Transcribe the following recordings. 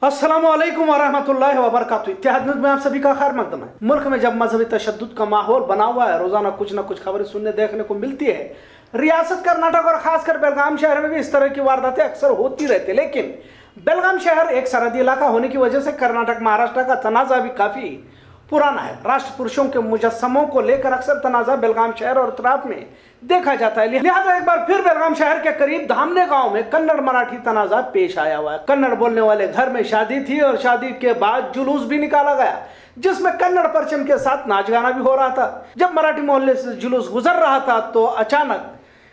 अस्सलाम वालेकुम वरहमतुल्लाहि वबरकातुहू। इत्तेहाद न्यूज़ में आप सभी का खैर मकदम है। मुल्क में जब मजहबी तशद्दुद का माहौल बना हुआ है, रोजाना कुछ न कुछ खबरें सुनने देखने को मिलती है। रियासत कर्नाटक और खासकर बेलगाम शहर में भी इस तरह की वारदातें अक्सर होती रहती, लेकिन बेलगाम शहर एक सरहदी इलाका होने की वजह से कर्नाटक महाराष्ट्र का तनाजा भी काफी पुराना है। राष्ट्र पुरुषों के मुजस्समों को लेकर अक्सर तनाजा बेलगाम शहर और इतराफ में देखा जाता है। लिहाजा एक बार फिर बेलगाम शहर के करीब धामने गांव में कन्नड़ मराठी तनाजा पेश आया हुआ है। कन्नड़ बोलने वाले घर में शादी थी और शादी के बाद जुलूस भी निकाला गया, जिसमें कन्नड़ परचम के साथ नाच गाना भी हो रहा था। जब मराठी मोहल्ले से जुलूस गुजर रहा था तो अचानक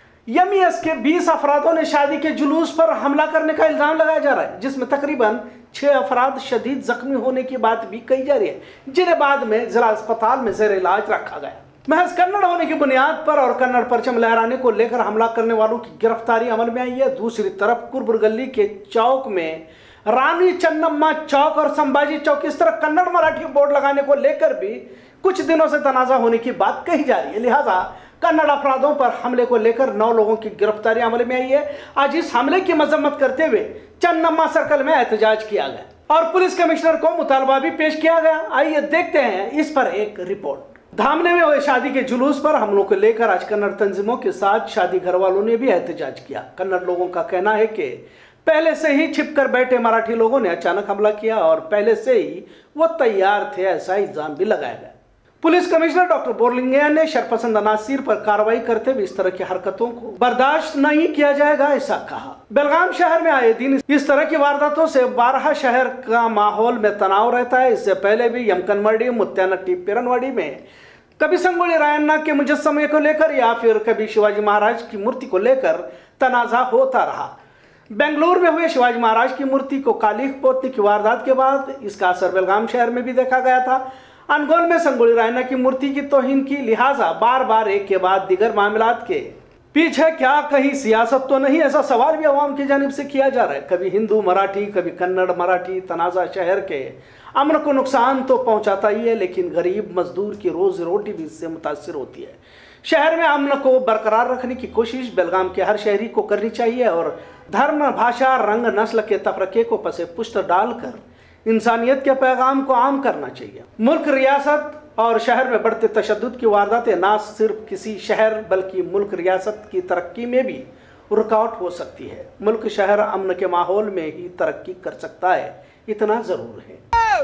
एमईएस के 20 अफरादों ने शादी के जुलूस पर हमला करने का इल्जाम लगाया जा रहा है, जिसमें तकरीबन 6 अफराद शदीद जख्मी होने की बात भी कही जा रही है, जिन्हें बाद में जिला अस्पताल में जेर इलाज रखा गया। महज कन्नड़ होने की बुनियाद पर और कन्नड़ परचम लहराने को लेकर हमला करने वालों की गिरफ्तारी अमल में आई है। दूसरी तरफ कुरबुर गली के चौक में रानी चन्नम्मा चौक और संभाजी चौक इस तरह कन्नड़ मराठी बोर्ड लगाने को लेकर भी कुछ दिनों से तनाजा होने की बात कही जा रही है। लिहाजा कन्नड़ अपराधों पर हमले को लेकर 9 लोगों की गिरफ्तारी अमल में आई है। आज इस हमले की मजम्मत करते हुए चन्नम्मा सर्कल में एहतजाज किया गया और पुलिस कमिश्नर को मुतालबा भी पेश किया गया। आइए देखते हैं इस पर एक रिपोर्ट। धामने में हुए शादी के जुलूस पर हमलों को लेकर आज कन्नड़ तंजीमों के साथ शादी घर वालों ने भी एहतजाज किया। कन्नड़ लोगों का कहना है कि पहले से ही छिपकर बैठे मराठी लोगों ने अचानक हमला किया और पहले से ही वो तैयार थे, ऐसा इल्जाम भी लगाया गया। पुलिस कमिश्नर डॉक्टर बोरलिंगैया ने शरपसंद अनासीर पर कार्रवाई करते हुए इस तरह की हरकतों को बर्दाश्त नहीं किया जाएगा, ऐसा कहा। बेलगाम शहर में आए दिन इस तरह की वारदातों से 12 शहर का माहौल में तनाव रहता है। इससे पहले भी यमकनमड़ी, मुत्यानट्टी, पेरनवाड़ी में कभी संगोली रायन्ना के मुजस्समे को लेकर या फिर कभी शिवाजी महाराज की मूर्ति को लेकर तनाजा होता रहा। बेंगलुरु में हुए शिवाजी महाराज की मूर्ति को कालीख पोतने की वारदात के बाद इसका असर बेलगाम शहर में भी देखा गया था। अनगोल में संगोली रायन्ना की मूर्ति की तौहीन की, लिहाजा बार बार एक के बाद दीगर मामलात के पीछे क्या कहीं सियासत तो नहीं, ऐसा सवाल भी अवाम की जानिब से किया जा रहा है। कभी हिंदू मराठी, कभी कन्नड़ मराठी तनाजा शहर के अमन को नुकसान तो पहुंचाता ही है, लेकिन गरीब मजदूर की रोजी रोटी भी इससे मुतासिर होती है। शहर में अमन को बरकरार रखने की कोशिश बेलगाम के हर शहरी को करनी चाहिए और धर्म, भाषा, रंग, नस्ल के तफरके को पसे पुश्त डालकर इंसानियत के पैगाम को आम करना चाहिए। मुल्क, रियासत और शहर में बढ़ते तशद्दुद की वारदातें ना सिर्फ किसी शहर बल्कि मुल्क, रियासत की तरक्की में भी रुकावट हो सकती है। मुल्क, शहर अमन के माहौल में ही तरक्की कर सकता है, इतना जरूर है।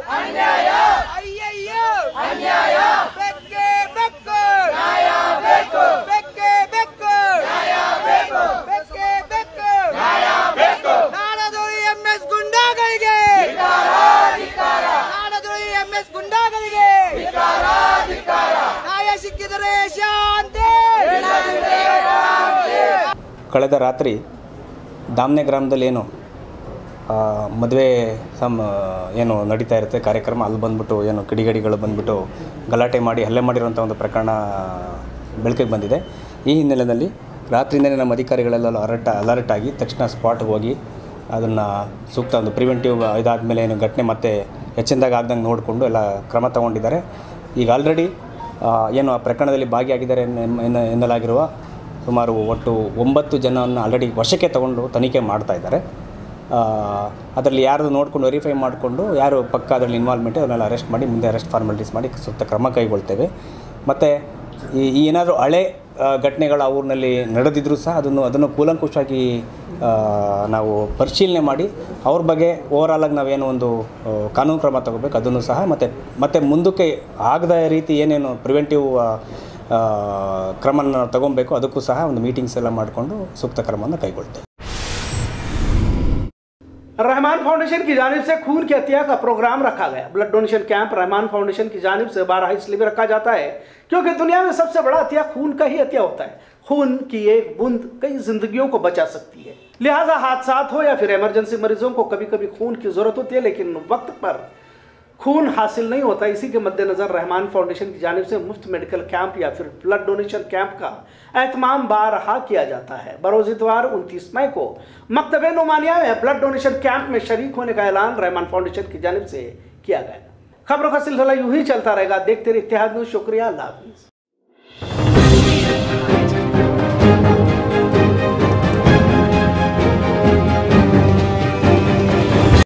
ಕಳೆದ ರಾತ್ರಿ ದಾಮ್ನೆ ಗ್ರಾಮದಲ್ಲಿ ಮದುವೆ ಏನು ನಡೀತಾ ಇರುತ್ತೆ ಕಾರ್ಯಕ್ರಮ, ಅಲ್ಲಿ ಬಂದ್ಬಿಟ್ಟು ಏನು ಕಿಡಿಗೇಡಿಗಳು ಬಂದ್ಬಿಟ್ಟು ಗಲಾಟೆ ಮಾಡಿ ಹಲ್ಲೆ ಮಾಡಿರುವಂಥ ಒಂದು ಪ್ರಕರಣ ಬೆಳಕಿಗೆ ಬಂದಿದೆ. ಈ ಹಿನ್ನೆಲೆಯಲ್ಲಿ ರಾತ್ರಿಯಿಂದಲೇ ನಮ್ಮ ಅಧಿಕಾರಿಗಳೆಲ್ಲ ಅಲರ್ಟ್ ಆಗಿ ತಕ್ಷಣ ಸ್ಪಾಟ್ಗೆ ಹೋಗಿ ಅದನ್ನು ಸೂಕ್ತ ಒಂದು ಪ್ರಿವೆಂಟಿವ್ ಇದಾದಮೇಲೆ ಏನು ಘಟನೆ ಮತ್ತೆ ಹೆಚ್ಚಿನದಾಗ ಆಗ್ದಂಗೆ ನೋಡಿಕೊಂಡು ಎಲ್ಲ ಕ್ರಮ ತಗೊಂಡಿದ್ದಾರೆ. ಈಗ ಆಲ್ರೆಡಿ ಏನು ಆ ಪ್ರಕರಣದಲ್ಲಿ ಭಾಗಿಯಾಗಿದ್ದಾರೆ ಎನ್ನಲಾಗಿರುವ ಸುಮಾರು ಒಟ್ಟು 9 ಜನವನ್ನು ಆಲ್ರೆಡಿ ವಶಕ್ಕೆ ತಗೊಂಡು ತನಿಖೆ ಮಾಡ್ತಾ ಇದ್ದಾರೆ. ಅದರಲ್ಲಿ ಯಾರು ನೋಡಿಕೊಂಡು ವೆರಿಫೈ ಮಾಡಿಕೊಂಡು ಯಾರು ಪಕ್ಕ ಅದರಲ್ಲಿ ಇನ್ವಾಲ್ವ್ಮೆಂಟ್ ಅವನ್ನೆಲ್ಲ ಅರೆಸ್ಟ್ ಮಾಡಿ ಮುಂದೆ ಅರೆಸ್ಟ್ ಫಾರ್ಮಾಲಿಟೀಸ್ ಮಾಡಿ ಸೂಕ್ತ ಕ್ರಮ ಕೈಗೊಳ್ತೇವೆ. ಮತ್ತು ಈ ಏನಾದರೂ ಹಳೆ ಘಟನೆಗಳು ಆ ಊರಿನಲ್ಲಿ ನಡೆದಿದ್ದರೂ ಸಹ ಅದನ್ನು ಕೂಲಂಕುಷವಾಗಿ ನಾವು ಪರಿಶೀಲನೆ ಮಾಡಿ ಅವ್ರ ಬಗ್ಗೆ ಓವರಾಲಾಗಿ ನಾವೇನು ಒಂದು ಕಾನೂನು ಕ್ರಮ ತಗೋಬೇಕು ಅದನ್ನು ಸಹ ಮತ್ತು ಮುಂದಕ್ಕೆ ಆಗದ ರೀತಿ ಏನೇನು ಪ್ರಿವೆಂಟಿವ್ ಕ್ರಮನ ತಗೊಬೇಕು ಅದಕ್ಕೂ ಸಹ ಒಂದು ಮೀಟಿಂಗ್ಸ್ ಎಲ್ಲ ಮಾಡಿಕೊಂಡು ಸೂಕ್ತ ಕ್ರಮವನ್ನು ಕೈಗೊಳ್ತೇವೆ. रहमान फाउंडेशन की जानिब से खून की हत्या का प्रोग्राम रखा गया। Blood donation camp Rahman foundation की जानिब से 12 इसलिए भी रखा जाता है क्योंकि दुनिया में सबसे बड़ा हत्या खून का ही हत्या होता है। खून की एक बूंद कई जिंदगियों को बचा सकती है। लिहाजा हादसात हो या फिर इमरजेंसी मरीजों को कभी कभी खून की जरूरत होती है, लेकिन वक्त पर खून हासिल नहीं होता। इसी के मद्देनजर रहमान फाउंडेशन की जानिब से मुफ्त मेडिकल कैंप या फिर ब्लड डोनेशन कैंप का एहतमाम बारहा किया जाता है। बरोज इतवार 29 मई को मकतबे नुमानिया में ब्लड डोनेशन कैंप में शरीक होने का ऐलान रहमान फाउंडेशन की जानिब से किया गया। खबरों का सिलसिला यूं ही चलता रहेगा। देखते रहिए इत्तेहाद न्यूज़। शुक्रिया, अल्लाह हाफिज़।